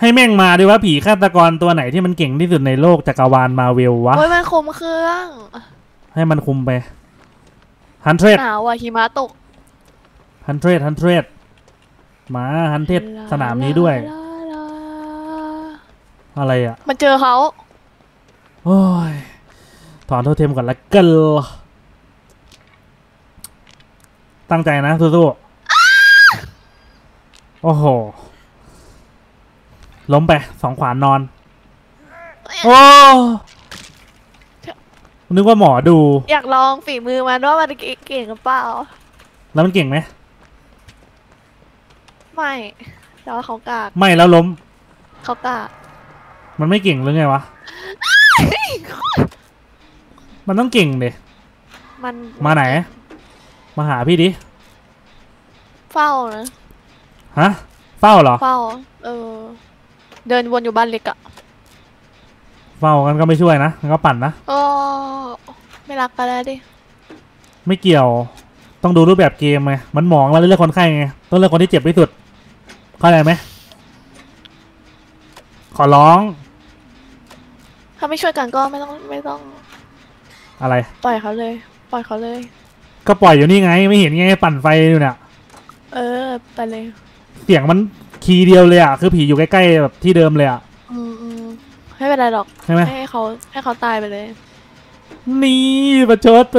ให้แม่งมาดิว่าผีฆาตกรตัวไหนที่มันเก่งที่สุดในโลกจักรวาลมาเวลวะโอ้ยมันคุมเครื่องให้มันคุมไป100 หนาวอ่ะหิมะตก 100มา100สนามนี้ด้วยอะไรอ่ะมันเจอเขาโอ้ยถอนโทเทมก่อนละกันตั้งใจนะสู้ๆโอ้โหล้มไป2 ขวานนอนโอ้นึกว่าหมอดูอยากลองฝีมือมันว่ามันเก่งหรือเปล่าแล้วมันเก่งไหมไม่แต่ว่าเขากากไม่แล้วล้มเขากากมันไม่เก่งหรือไงวะ มันต้องเก่งเดมันมาไหนมาหาพี่ดิเฝ้านะฮะเฝ้าเหรอเฝ้าเดินวนอยู่บ้านเล็กอะเฝ้ากันก็ไม่ช่วยนะมันก็ปั่นนะโอ้ไม่รักกันแล้วดิไม่เกี่ยวต้องดูรูปแบบเกมไงมันมองแล้วเลือกคนไข้ไงต้องเลือกคนที่เจ็บที่สุดเข้าใจไหมขอร้องถ้าไม่ช่วยกันก็ไม่ต้องอะไรปล่อยเขาเลยก็ปล่อยอยู่นี่ไงไม่เห็นไงปั่นไฟอยู่เนี่ยไปเลยเสียงมันคีย์เดียวเลยอ่ะคือผีอยู่ใกล้ๆแบบที่เดิมเลยอ่ะไม่เป็นไรหรอกใช่ไหมให้เขาตายไปเลยนี่ประชด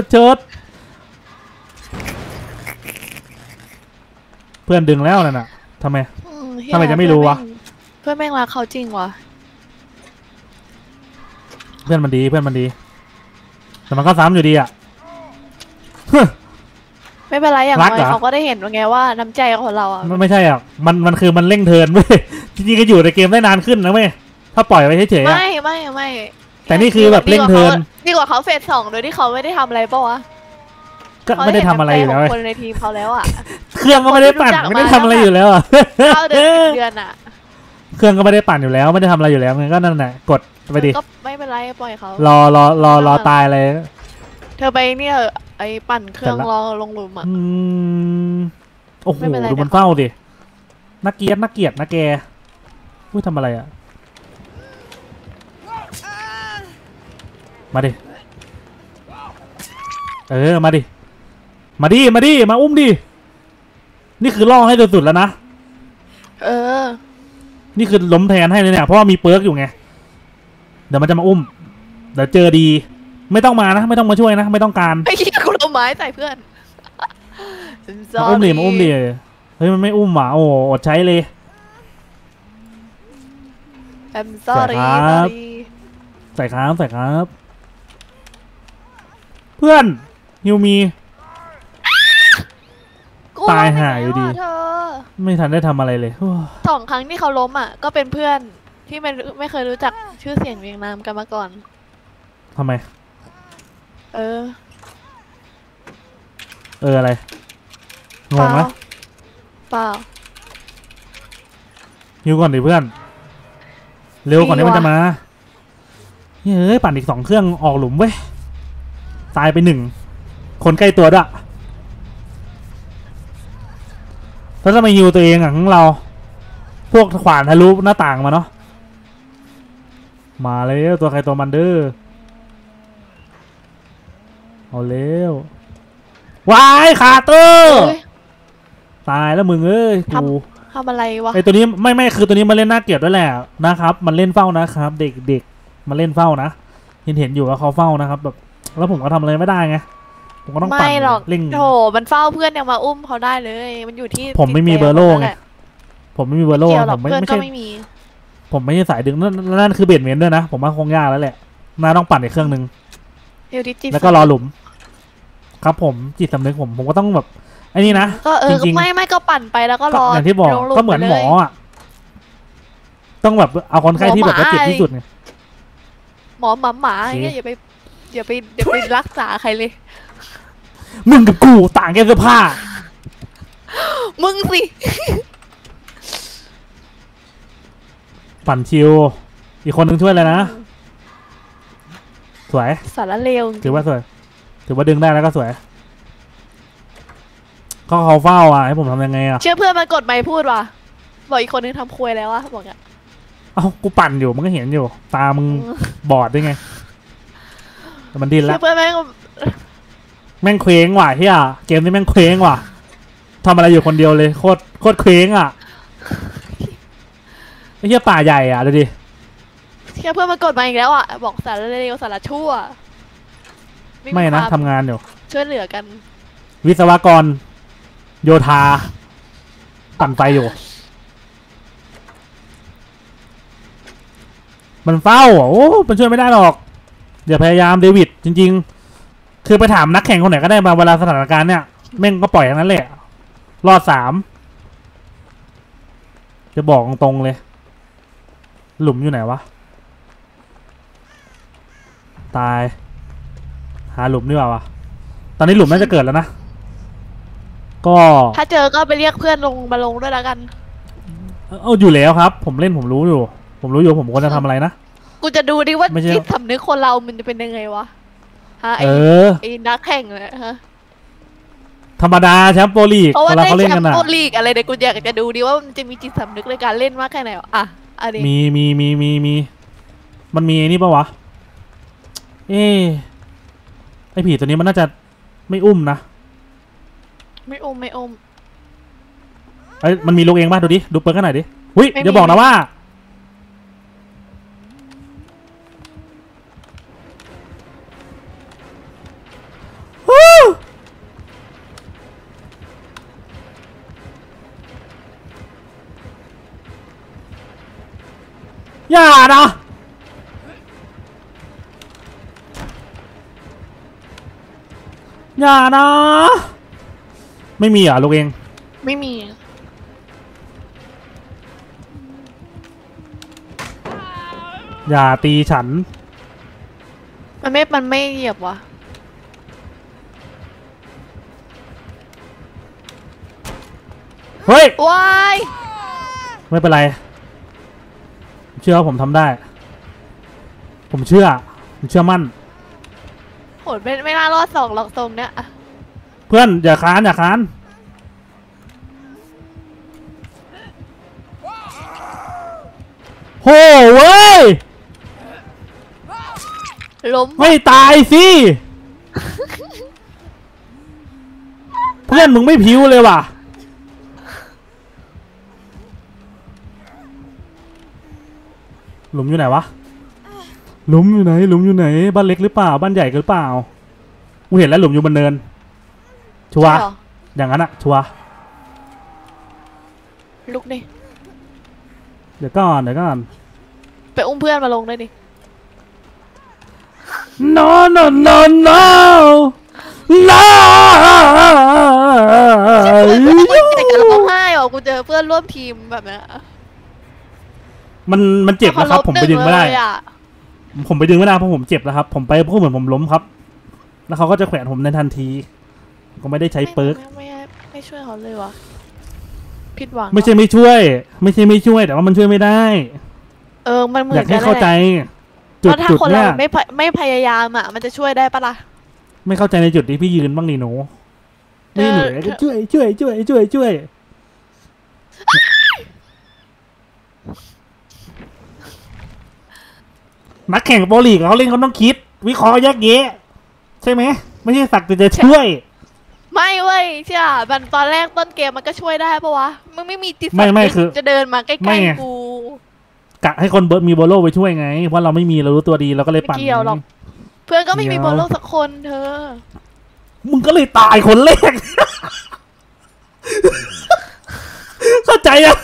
เพื่อนดึงแล้วนั่นน่ะทำไมจะไม่รู้วะเพื่อนแม่งรักเขาจริงวะเพื่อนมันดีแต่มันก็ซ้ำอยู่ดีอ่ะไม่เป็นไรอย่างน้อยเขาก็ได้เห็นไงว่าน้ำใจของเราอ่ะไม่ใช่อ่ะมันคือมันเร่งเทิร์นเว้ยจริงๆก็อยู่ในเกมได้นานขึ้นนะเว้ยถ้าปล่อยไว้เฉยๆไม่แต่นี่คือแบบเร่งเทิร์นดีกว่าเขาเฟส2โดยที่เขาไม่ได้ทำอะไรป่ะวะก็ไม่ได้ทำอะไรอยู่แล้วคนในทีมเขาแล้วอ่ะเครื่องก็ไม่ได้ปั่นไม่ได้ทำอะไรอยู่แล้วอ่ะเดือนอ่ะเครื่องก็ไม่ได้ปั่นอยู่แล้วไม่ได้ทำอะไรอยู่แล้วงั้นก็นั่นแหละกดไปดิก็ไม่เป็นไรปล่อยเขารอตายเลยเธอไปเนี่ยไอ้ปั่นเครื่องรอลงหลุมอ่ะโอ้โหดูมันเฝ้าดินักเกียรตินะแกพูดทำอะไรอ่ะมาดิมาดิมาอุ้มดินี่คือล่อให้สุดๆแล้วนะนี่คือล้มแทนให้เลยเนี่ยเพราะว่ามีเปิร์กอยู่ไงเดี๋ยวมันจะมาอุ้มเดี๋ยวเจอดีไม่ต้องมานะไม่ต้องมาช่วยนะไม่ต้องการไอ้ที่กูเอาไม้ใส่เพื่อนมาอุ้มดิเฮ้ยมันไม่อุ้มว่ะโอ้อดใช้เลย I'm sorry ใส่ครับเพื่อนฮิวมีตายหายอยู่ดีไม่ทันได้ทำอะไรเลย 2 ครั้งที่เขาล้มอ่ะก็เป็นเพื่อนที่ไม่เคยรู้จักชื่อเสียงเรียงนามกันมาก่อนทำไมอะไรงงไหมเปล่าฮิวก่อนดิเพื่อนเร็วก่อนที่มันจะมาเฮ้ยปั่นอีก2 เครื่องออกหลุมเว้ยตายไป1 คนใกล้ตัวด้วยแล้วทำไมฮิวตัวเองอ่ะของเราพวกขวานทะลุหน้าต่างมาเนาะมาแล้วตัวใครตัวมันเด้อเอาแล้ววายขาเตอร์ตายแล้วมึงกูทำอะไรวะไอตัวนี้ไม่คือตัวนี้มาเล่นน่าเกลียดด้วยแหละนะครับมันเล่นเฝ้านะครับเด็กมาเล่นเฝ้านะเห็นอยู่ว่าเขาเฝ้านะครับแบบแล้วผมก็ทำอะไรไม่ได้ไงผมก็ต้องปั่นเล่งโถมันเฝ้าเพื่อนยังมาอุ้มเขาได้เลยมันอยู่ที่ผมไม่มีเบอร์โล่ไงผมไม่มีเบอร์โล่ผมไม่ใช่ผมไม่ใช่สายดึงนั่นคือเบดเมนด้วยนะผมว่าคงยากแล้วแหละน่าต้องปั่นอีกเครื่องนึงแล้วก็รอหลุมครับผมจิตสำนึกผมก็ต้องแบบไอ้นี่นะก็จริงๆไม่ก็ปั่นไปแล้วก็รออย่างที่บอกก็เหมือนหมออ่ะต้องแบบเอาคนไข้ที่แบบว่าเจ็บที่สุดไงหมอหมาอย่างเงี้ยอย่าไปรักษาใครเลยมึงกับกูต่างแค่เสื้อผ้ามึงสิปั่นชิวอีกคนนึงช่วยเลยนะสวยสารเลวถือว่าสวยถือว่าดึงได้แล้วก็สวยก็เขาเฝ้าอ่ะให้ผมทำยังไงอ่ะเชื่อเพื่อนมากดไมค์พูดว่ะบอกอีกคนนึงทำควยแล้วอ่ะบอกอ่ะเอ้ากูปั่นอยู่มันก็เห็นอยู่ตามึงบอดได้ไงแต่มันดิ้นแล้วเพื่อนแม่งเคว้งว่ะเฮียเกมนี้แม่งเคว้งว่ะทำอะไรอยู่คนเดียวเลยโคตรเคว้งอ่ะไอ้เฮียป่าใหญ่อ่ะดูดิเพื่อนมากดมาอีกแล้วอ่ะบอกสารเลวสารชั่วไม่นะทำงานอยู่ช่วยเหลือกันวิศวกรโยธาปั่นไฟอยู่มันเฝ้าโอ้มันช่วยไม่ได้หรอกอย่าพยายามเดวิดจริงๆคือไปถามนักแข่งคนไหนก็ได้มาเวลาสถานการณ์เนี่ยแม่งก็ปล่อยอย่างนั้นแหละรอด3จะบอกตรงๆเลยหลุมอยู่ไหนวะตายหาหลุมดีกว่าวะตอนนี้หลุมน่าจะเกิดแล้วนะก็ถ้าเจอก็ไปเรียกเพื่อนมาลงด้วยแล้วกันเอาอยู่แล้วครับผมเล่นผมรู้อยู่ผมควรจะทำอะไรนะกูจะดูดิว่าจิตสำนึกคนเรามันจะเป็นยังไงวะฮะไอ้นักแข่งเลยฮะธรรมดาแชมป์โปรลีกเพราะว่าได้แชมป์โปรลีกอะไรเดี๋ยวกูอยากจะดูดิว่ามันจะมีจิตสำนึกในการเล่นมากแค่ไหนอ่ะอะไรมีมันมีนี่ปะวะไอผีตัวนี้มันน่าจะไม่อุ้มนะไม่อุ้มไอมันมีลูกเองป่ะดูดิดูเปิดกันหน่อยดิหุ้ยเดี๋ยวบอกนะว่าอย่านะอย่านะไม่มีอ่ะลูกเองไม่มีอย่าตีฉันมันไม่เหยียบวะเฮ้ยว้ายไม่เป็นไรเชื่อว่าผมทำได้ผมเชื่อมั่นโหดไม่น่ารอด2หรอกตรงเนี้ยเพื่อนอย่าค้านโหเว้ยล้มไม่ตายสิเพื่อนมึงไม่พิ้วเลยว่ะหลุมอยู่ไหนวะหลุมอยู่ไหนบ้านเล็กหรือเปล่าบ้านใหญ่หรือเปล่ากูเห็นแล้วหลุมอยู่บนเนินชัวร์อย่างนั้นอะชัวร์ลุกดิเดี๋ยวก่อนไปอุ้มเพื่อนมาลงได้ดิ no จะร้องไห้หรอกูเจอเพื่อนร่วมทีมแบบนี้มันเจ็บนะครับผมไปดึงไม่ได้เพราะผมเจ็บแล้วครับผมไปพูดเหมือนผมล้มครับแล้วเขาก็จะแขวนผมในทันทีก็ไม่ได้ใช้เปิร์กไม่ช่วยเขาเลยวะผิดหวังไม่ใช่ไม่ช่วยแต่ว่ามันช่วยไม่ได้มันเหมือนอยากให้เข้าใจจุดเนี่ยไม่พยายามอ่ะมันจะช่วยได้ปะล่ะไม่เข้าใจในจุดที่พี่ยืนบ้างดิหนูนี่หนูก็ช่วยนักแข่งโปรลีกเขาเล่นเขาต้องคิดวิเคราะห์แยกแยะใช่ไหมไม่ใช่สักแต่จะช่วยไม่เว้ยเชื่อมันตอนแรกต้นเกมมันก็ช่วยได้ปะวะมึงไม่มีจิตไม่คือจะเดินมาใกล้ๆกูกะให้คนมีโบโลไปช่วยไงเพราะเราไม่มีเรารู้ตัวดีเราก็เลยปั่นไม่เกี่ยวหรอกเพื่อนก็ไม่มีโบโลสักคนเธอมึงก็เลยตายคนแรกเข้าใจอ่ะ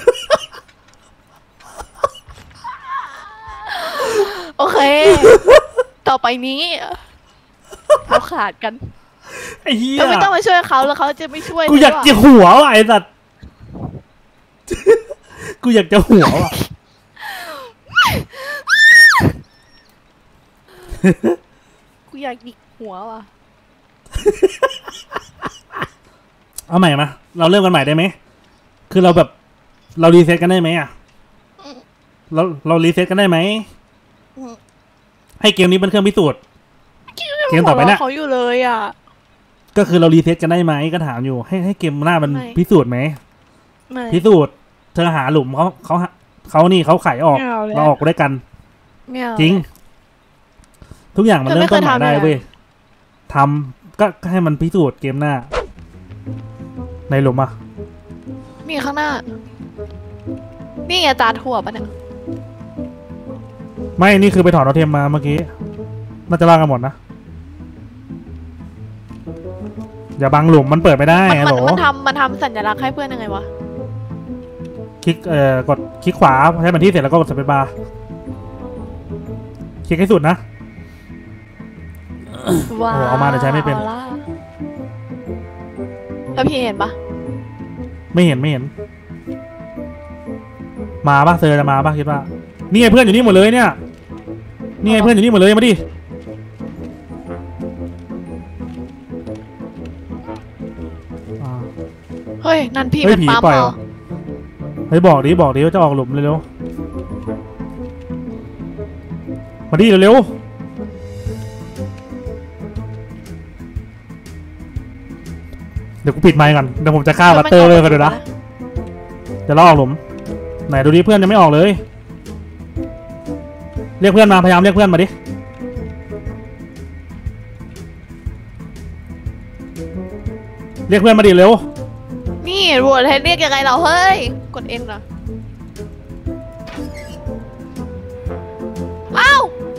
โอเคต่อไปนี้เราขาดกันไอ้เหี้ยไม่ต้องมาช่วยเขาแล้วเขาจะไม่ช่วยกูอยากจะหัวว่ะไอ้สัตว์กูอยากจะหัวว่ะกูอยากหยิกหัวว่ะเอาใหม่มาเราเริ่มกันใหม่ได้ไหมคือเราแบบเรารีเซ็ตกันได้ไหมอ่ะเรารีเซ็ตกันได้ไหมให้เกมนี้เป็นเครื่องพิสูจน์เกมต่อไปเนี่ยเขาอยู่เลยอ่ะก็คือเรารีเซ็ตกันได้ไหมก็ถามอยู่ให้เกมหน้ามันพิสูจน์ไหมพิสูจน์เธอหาหลุมเขาเขานี่เขาขายออกไม่เอาเลยเราออกด้วยกันไม่เอาจริง ทุกอย่างมันเธอเริ่ไม่มต้นใหม่เคยทำได้เลยอะเว้ยทำก็ให้มันพิสูจน์เกมหน้า ในหลุมอ่ะนี่ข้างหน้า นี่ไงจานถั่วปะเนี่ยไม่นี่คือไปถอนเอาเทมมาเมื่อกี้น่าจะลากกันหมดนะอย่าบังหลุมมันเปิดไม่ได้มันฮัลโหลมันทำสัญลักษณ์ให้เพื่อนยังไงวะคลิกกดคลิกขวาใช้แผนที่เสร็จแล้วก็กดสเปซบาร์คลิกให้สุดนะว้าวเอามาแต่ใช้ไม่เป็นอาล่ะแล้วพี่เห็นปะไม่เห็นมาปะเซอร์จะมาปะคิดว่านี่ไงเพื่อนอยู่นี่หมดเลยเนี่ยนี่ไงเพื่อนอยู่นี่หมดเลยมาดิอ่าเฮ้ย นั่นพี่เฮ้ยมันผีปั๊มปล่อยเหรเหรออ เฮ้ยบอกดิว่าจะออกหลุมเร็วๆมาดิเร็วๆเดี๋ยวกูปิดไมค์ก่อนเดี๋ยวผมจะฆ่าบัตเตอร์เลยกันเดี๋ยวนะจะล่อออกหลุมไหนดูดิเพื่อนยังไม่ออกเลยเรียกเพื่อนมาพยายามเรียกเพื่อนมาดิเรียกเพื่อนมาดิเร็วนี่รวดให้เรียกยังไงเราเฮ้ย กดเอ็นนะอ้าว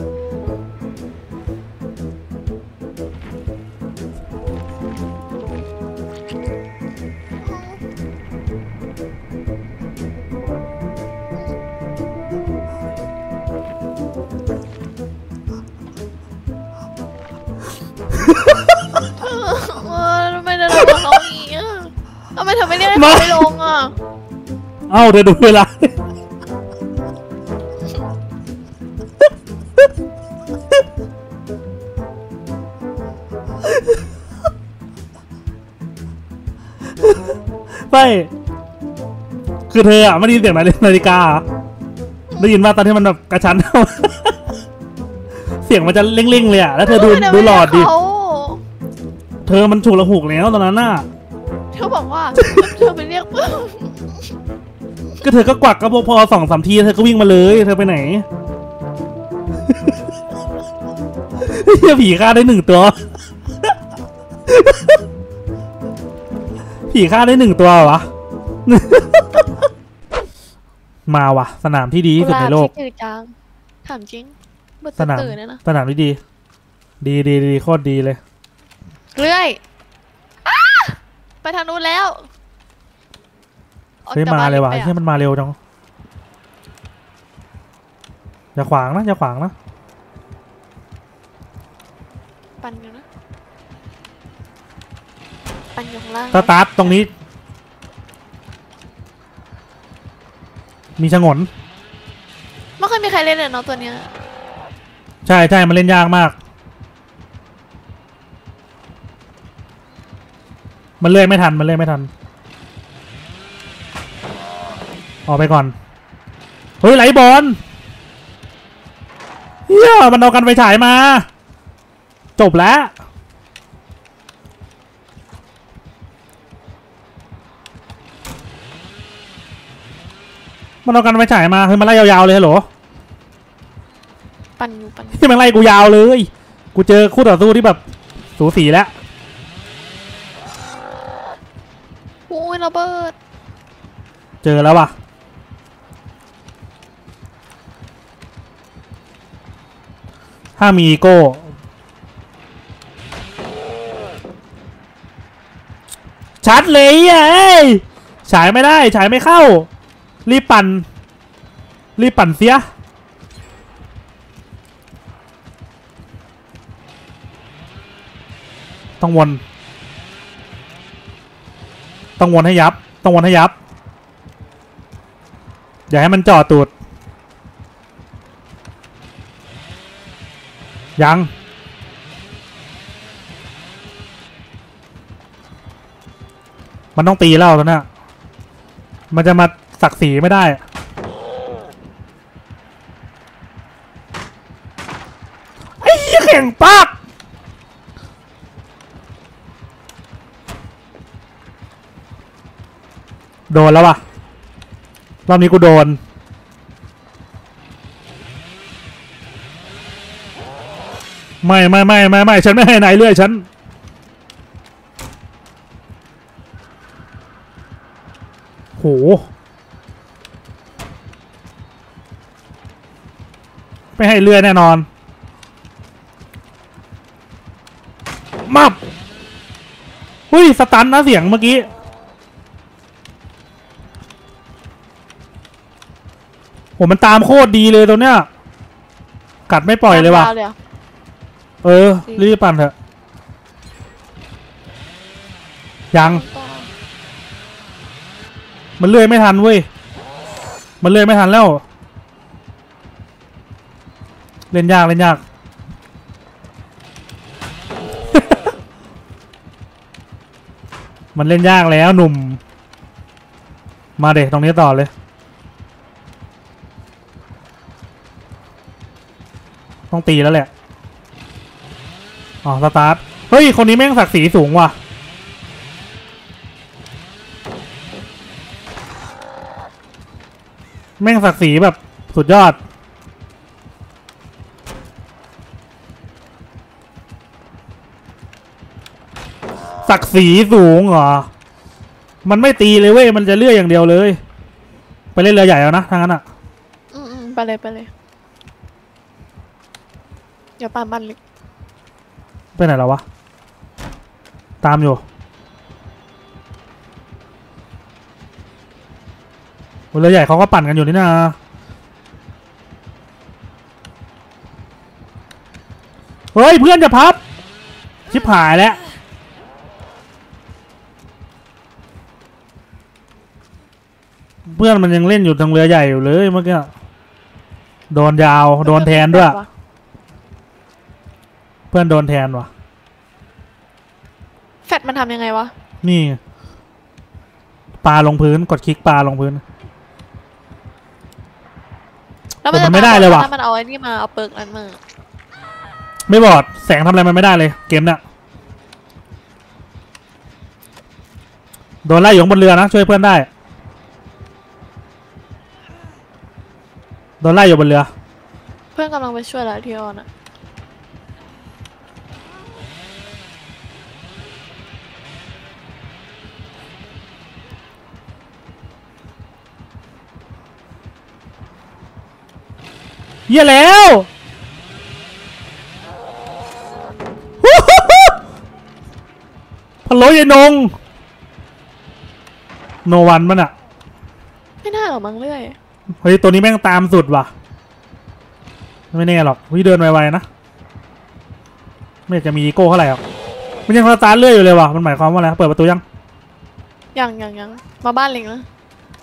ทำไมเดินลงกับเขาอย่างนี้อ่ะทำไมเธอไม่เรียกให้เขาไปลงอ่ะเอ้าเดี๋ยวดูเวลา ไม่คือเธออะไม่ได้ยินเสียงนาฬิกาเหรอได้ยินว่าตอนที่มันแบบกระชั้น เสียงมันจะเร่งๆเลยอะแล้วเธอดูหลอดดิเขาเธอมันฉุกละหุกแล้วตอนนั้นน่ะเธอบอกว่าเธอไปเรียกเพื่อนก็เธอก็กวักก็พอ2-3 ทีเธอก็วิ่งมาเลยเธอไปไหน เฮียผีฆ่าได้1 ตัว ผีฆ่าได้1 ตัววะ มาวะสนามที่ดีที่สุดในโลกที่ตื่นจังถามจริงเบื่อสนามตื่นเนี่ยนะสนามที่ดี ดีโคตรดีเลยเรื่อยอ้าไปทางนู้นแล้วออกเฮ้ยจากมาบ้นเลยว่ะไปไอ้เฮ้ยมันมาเร็วจังอย่าขวางนะปั่นอยู่นะปั่นอยู่ข้างล่างสตาร์ทตรงนี้ มีฉงนไม่เคยมีใครเล่นเลยเนาะตัวเนี้ยใช่มันเล่นยากมาก มันเลื่อยไม่ทันออกไปก่อน เฮ้ยไหลบอลเฮียมันเอากันไปฉายมา จบแล้ว มันเอากันไปฉายมาเฮ้ยมันไล่ยาวๆเลยฮัลโหลปั่นอยู่ที่มันไล่กูยาวเลย กูเจอคู่ต่อสู้ที่แบบสูสีแล้วโอ้ยระเบิดเจอแล้วว่ะ ถ้ามีอีโก้ ชัดเลยอ่ะเอ้ยฉายไม่ได้ ฉายไม่เข้า รีบปั่นเสีย ต้องวนให้ยับ อย่าให้มันจ่อตูด ยัง มันต้องตีแล้วตอนนี้มันจะมาศักดิ์ศรีไม่ได้ ไอ้เข่งปากโดนแล้วว่ะรอบนี้กูโดนไม่ฉันไม่ให้นายเลื่อยฉันโหไม่ให้เลื่อยแน่นอนมับเฮ้ยสตันนะเสียงเมื่อกี้โหมันตามโคตรดีเลยตัวเนี้ยกัดไม่ปล่อยเลยว่ะรีบปั่นเถอะยังมันเลื่อยไม่ทันเว้ยมันเลื่อยไม่ทันแล้วเล่นยากมันเล่นยากแล้วหนุ่มมาเด็กตรงนี้ต่อเลยต้องตีแล้วแหละอ๋อสตาร์ทเฮ้ยคนนี้แม่งศักดิ์ศรีสูงว่ะแม่งศักดิ์ศรีแบบสุดยอดศักดิ์ศรีสูงเหรอมันไม่ตีเลยเว้ยมันจะเลื่อยอย่างเดียวเลยไปเล่นเรือใหญ่แล้วนะทางนั้นอ่ะไปเลยเดี๋ยวปามันเล็กไปไหนแล้ววะตามอยู่เรือใหญ่เขาก็ปั่นกันอยู่นี่นะเฮ้ยเพื่อนจะพับชิบหายแล้วเพื่อนมันยังเล่นอยู่ตรงเรือใหญ่อยู่เลยเมื่อกี้โดนยาวโดนแทนด้วยเพื่อนโดนแทนวะแฟตมันทำยังไงวะนี่ปลาลงพื้นกดคลิกปลาลงพื้นแล้วมันไม่ได้เลยวะมันเอาไอ้นี่มาเอาเปิร์กนั้นมาไม่บอดแสงทำอะไรมันไม่ได้เลยเกมเนี่ยโดนไล่อยู่บนเรือนะช่วยเพื่อนได้โดนไล่อยู่บนเรือเพื่อนกำลังไปช่วยแล้วที่ออนอะเยี่ยแล้วพะโล้ยายนงโนวันมันอะไม่น่าหรอกมั้งเรื่อยเฮ้ยตัวนี้แม่งตามสุดว่ะไม่แน่หรอกวิเดินไวๆนะไม่อยากจะมีอีโก้เท่าไหร่หรอกมันยังสตาร์ทเรื่อยอยู่เลยว่ะมันหมายความว่าอะไรเปิดประตูยังมาบ้านเล็กนะ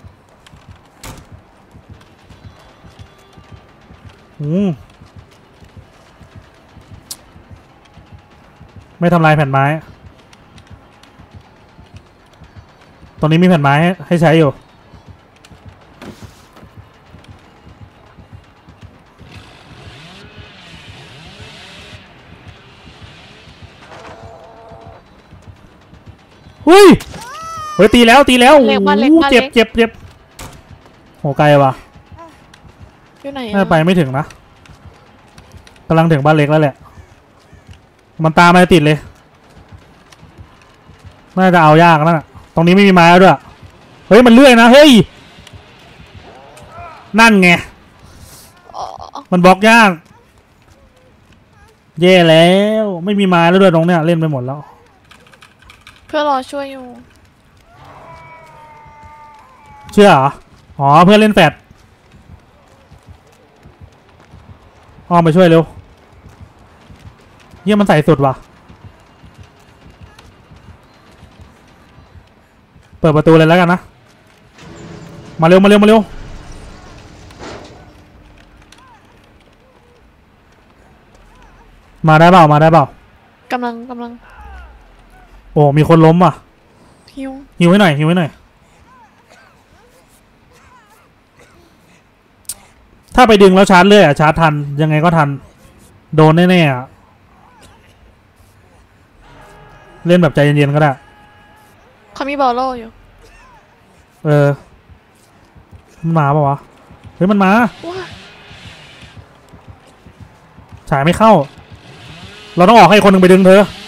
ไม่ทำลายแผ่นไม้ตรงนี้มีแผ่นไม้ให้ใช้อยู่เฮ้ยตีแล้วเจ็บโหไกลว่ะอยู่ไหนน่าไปไม่ถึงนะกำลังถึงบ้านเล็กแล้วแหละมันตามมาติดเลยน่าจะเอายากนะตรงนี้ไม่มีไม้ด้วยเฮ้ยมันเลื่อยนะเฮ้ยนั่นไงมันบล็อกยากแย่แล้วไม่มีไม้แล้วด้วยตรงเนี้ยเล่นไปหมดแล้วเพื่อรอช่วยอยู่เชื่อเหรออ๋อเพื่อนเล่นแฟดอ้อมไปช่วยเร็วเยี่ยมันใส่สุดว่ะเปิดประตูเลยแล้วกันนะมาเร็วมาได้เปล่ากำลังโอ้มีคนล้มว่ะหิวให้หน่อยถ้าไปดึงแล้วชาร์จเรื่อยชาร์จทันยังไงก็ทันโดนแน่ๆเล่นแบบใจเย็นๆก็ได้เขามีบอลโล่อยู่มันมาป่าวะเฮ้ยมันมาฉายไม่เข้าเราต้องออกให้คนหนึ่งไปดึงเธอ